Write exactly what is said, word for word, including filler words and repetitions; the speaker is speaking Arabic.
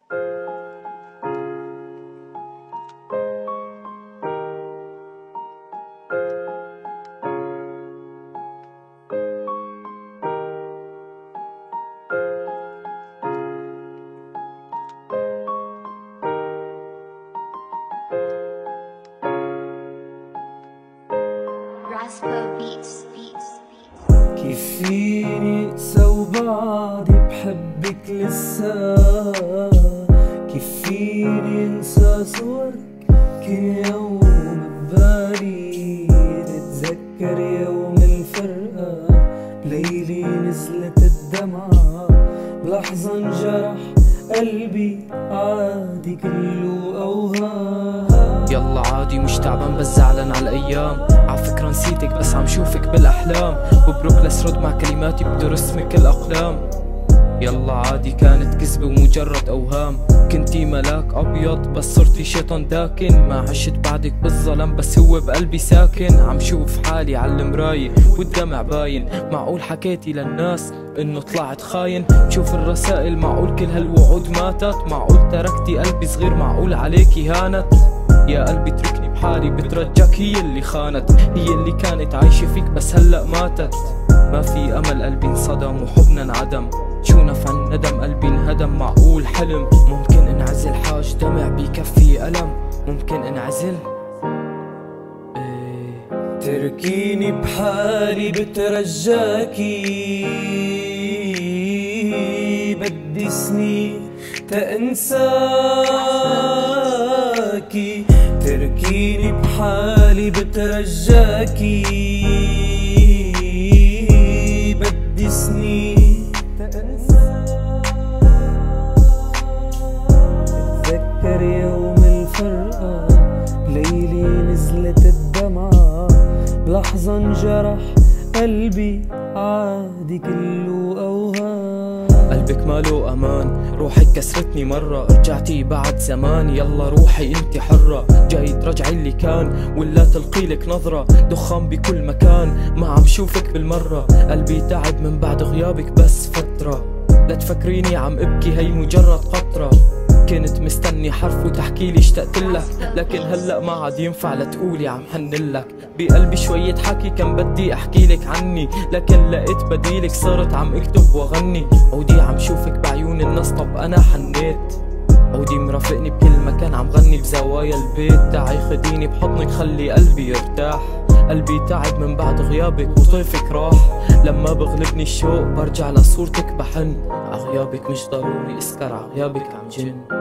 كيف فيني اقسى وبعدي بحبك لسه؟ كيف فيني انسى صورك كل يوم ببالي؟ تتذكر يوم الفرقة بليلي نزلت الدمعة، بلحظة انجرح قلبي عادي كله اوهام. يلا عادي مش تعبان بس زعلان على الايام، عفكرة نسيتك بس عم شوفك بالاحلام، مبروك لسرد مع كلماتي بدي رسمك الاقلام. يلا عادي كانت كذبة ومجرد اوهام، كنتي ملاك ابيض بس صرتي شيطان داكن، ما عشت بعدك بالظلام بس هو بقلبي ساكن. عم شوف حالي على المراية والدمع باين، معقول حكيتي للناس انه طلعت خاين؟ بشوف الرسائل معقول كل هالوعود ماتت؟ معقول تركتي قلبي صغير؟ معقول عليكي هانت؟ يا قلبي اتركني بحالي بترجاك، هي اللي خانت، هي اللي كانت عايشة فيك بس هلأ ماتت. ما في امل قلبي انصدم وحبنا انعدم، شو نفع الندم قلبي انهدم؟ معقول حلم؟ ممكن انعزل حاج دمع بكفي ألم، ممكن انعزل ايه. تركيني بحالي بترجاكي، بدي سنين تأنساكي. تركيني بحالي بترجاكي، بدي سنين تأنساكي. بتذكر يوم الفرقة ليلي نزلت الدمعة، بلحظة انجرح قلبي عادي كله اوهام. قلبك ماله امان، روحك كسرتني مرة، رجعتي بعد زمان. يلا روحي انت حرة، جاي ترجعي اللي كان ولا تلقيلك نظرة؟ دخان بكل مكان ما عم شوفك بالمرة، قلبي تعب من بعد غيابك بس فترة. لا تفكريني عم ابكي هي مجرد قطرة، كنت مستني حرف وتحكيلي اشتقتلك، لكن هلأ ما عاد ينفع لتقولي عم حنلك. بقلبي شوية حكي كان بدي احكيلك عني، لكن لقيت بديلك صرت عم اكتب واغني. عودي عم شوفك بعيون الناس طب انا حنيت، عودي مرافقني بكل مكان عم غني بزوايا البيت. تعي خديني بحضنك خلي قلبي يرتاح، قلبي تعب من بعد غيابك وطيفك راح. لما بغلبني الشوق برجع لصورتك بحن، عغيابك مش ضروري اسكر عغيابك عم جن.